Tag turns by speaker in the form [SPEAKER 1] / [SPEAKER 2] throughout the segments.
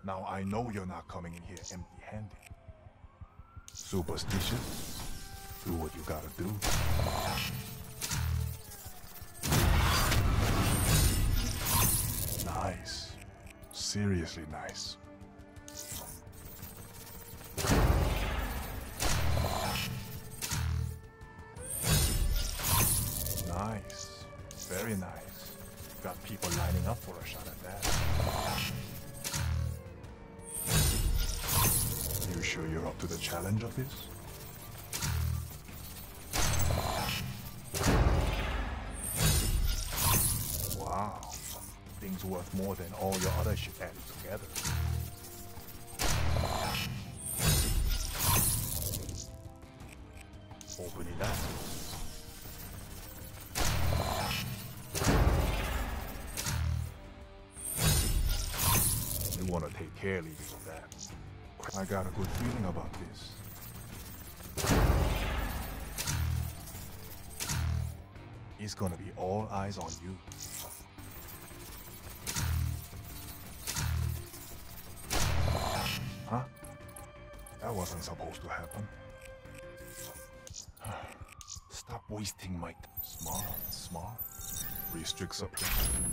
[SPEAKER 1] Now I know you're not coming in here empty-handed. Superstitious? Do what you gotta do. Nice. Seriously nice. Nice. Very nice. Got people lining up for a shot at that. You sure you're up to the challenge of this? Wow. Thing's worth more than all your other shit added together. Open it up. You want to take care, leaving with that. I got a good feeling about this. It's gonna be all eyes on you. Huh? That wasn't supposed to happen. Stop wasting my time. Smart. Restrict supply.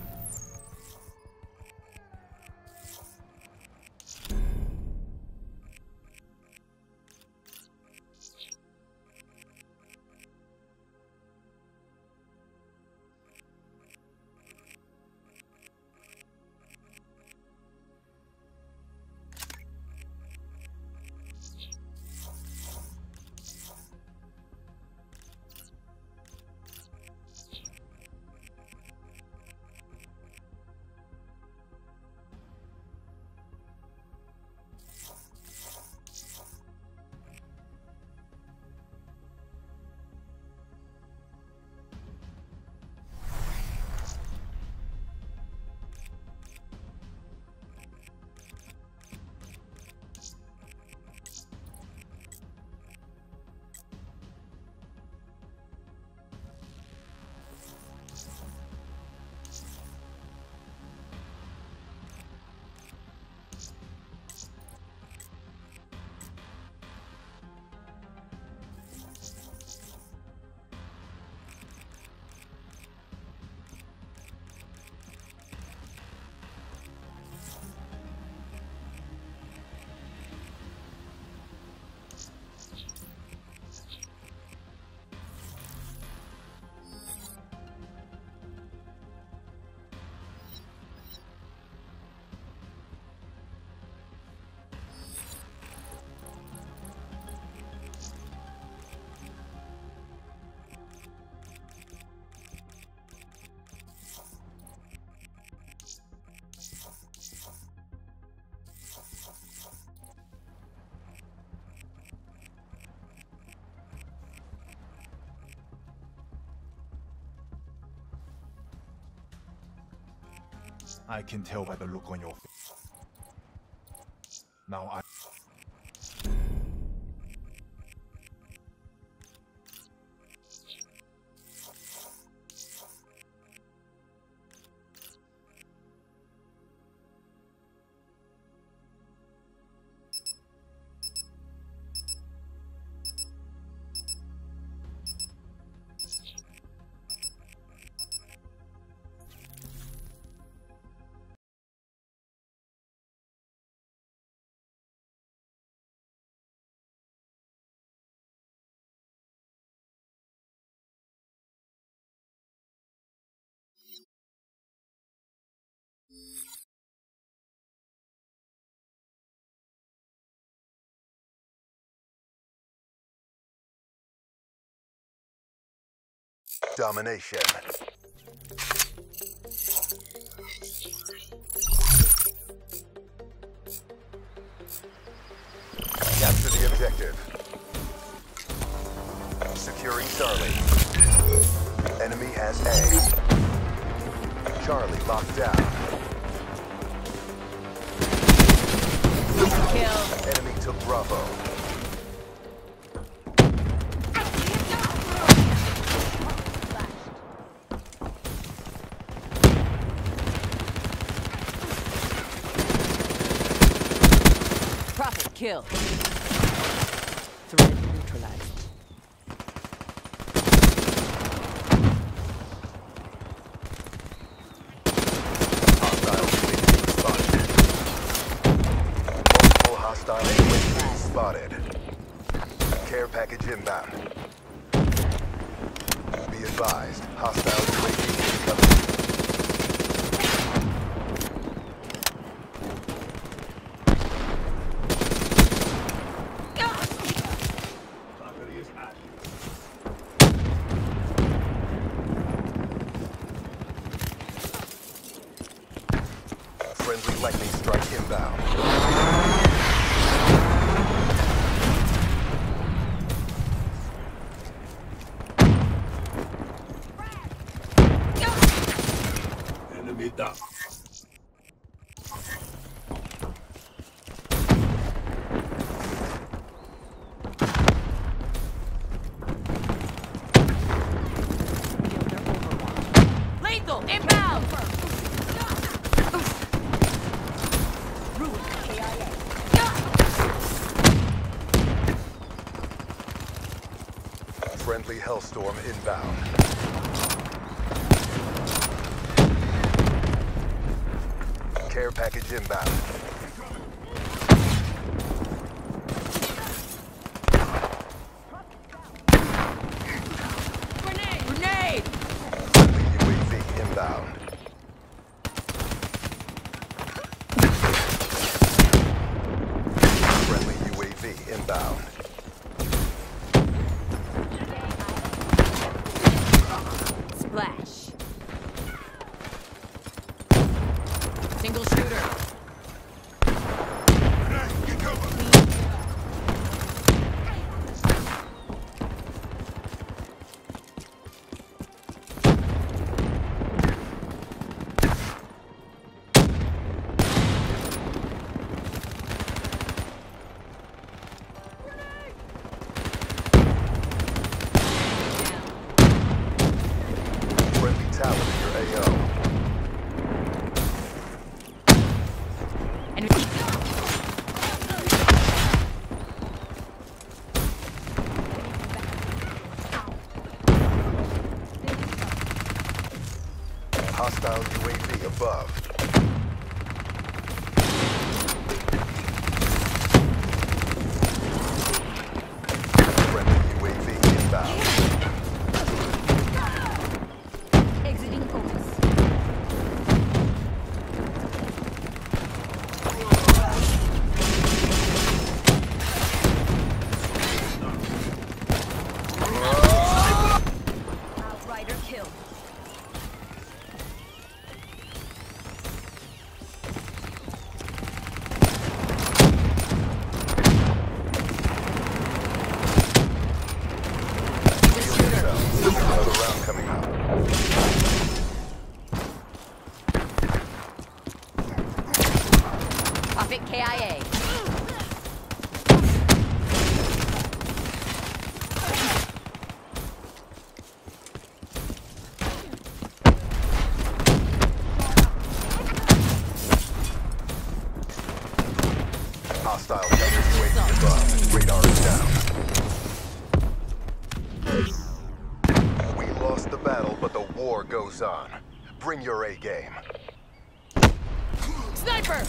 [SPEAKER 1] I can tell by the look on your face. Now
[SPEAKER 2] Domination. Capture the objective. Securing Charlie. Enemy has A. Charlie locked down.
[SPEAKER 3] Kill.
[SPEAKER 2] Enemy took Bravo.
[SPEAKER 3] kill. Threat neutralized.
[SPEAKER 2] Hostile UAV spotted. Care package inbound. Be advised, hostile UAV incoming. Friendly lightning strike inbound.
[SPEAKER 1] Enemy down.
[SPEAKER 3] Lethal inbound.
[SPEAKER 2] Friendly Hellstorm inbound. Care package inbound.
[SPEAKER 3] Grenade!
[SPEAKER 2] UAV inbound. Friendly UAV inbound.
[SPEAKER 3] Splash. Single shooter.
[SPEAKER 2] Friendly tower to your AO. Hostile UAV above. Friendly UAV inbound.
[SPEAKER 3] Exiting focus. Outrider kill.
[SPEAKER 2] Another round coming up.
[SPEAKER 3] Puppet KIA.
[SPEAKER 2] Hostile counter UAV above. Radar is down. We lost the battle, but the war goes on. Bring your A game.
[SPEAKER 3] Sniper!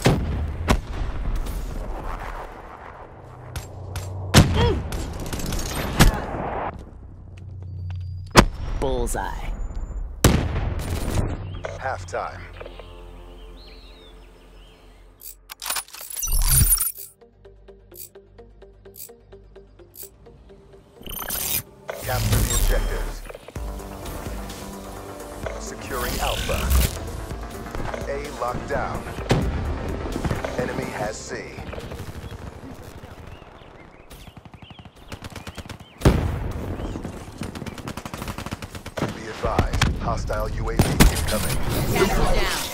[SPEAKER 3] Bullseye.
[SPEAKER 2] Halftime. Capture the objectives. Securing Alpha. A locked down. Enemy has C. Be advised, hostile UAV incoming.
[SPEAKER 3] Capture down.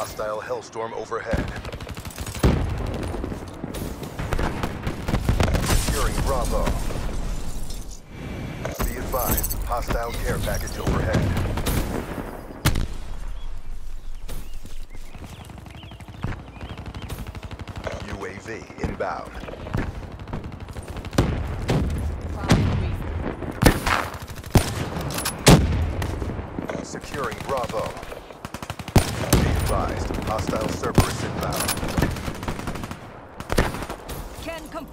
[SPEAKER 2] Hostile Hellstorm overhead. Securing Bravo. Be advised, hostile care package overhead. UAV inbound. Securing Bravo. Be advised, hostile Cerberus inbound.
[SPEAKER 3] Can come.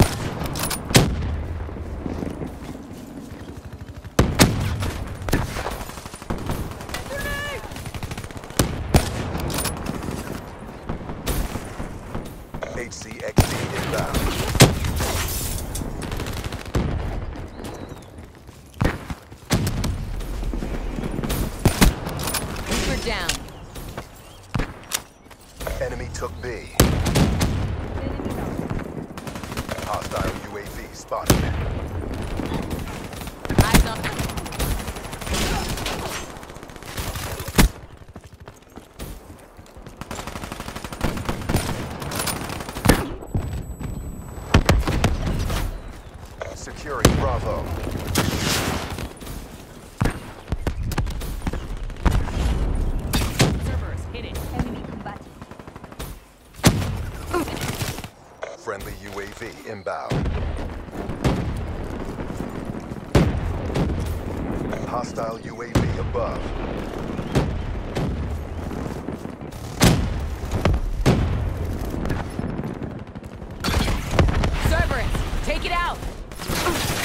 [SPEAKER 2] HCXD inbound.
[SPEAKER 3] We're down.
[SPEAKER 2] Enemy took B. Hostile UAV spotted.
[SPEAKER 3] Eyes on.
[SPEAKER 2] Securing Bravo.
[SPEAKER 3] Cerberus hit it. Enemy combat.
[SPEAKER 2] Friendly UAV inbound. Hostile UAV above.
[SPEAKER 3] Cerberus, take it out.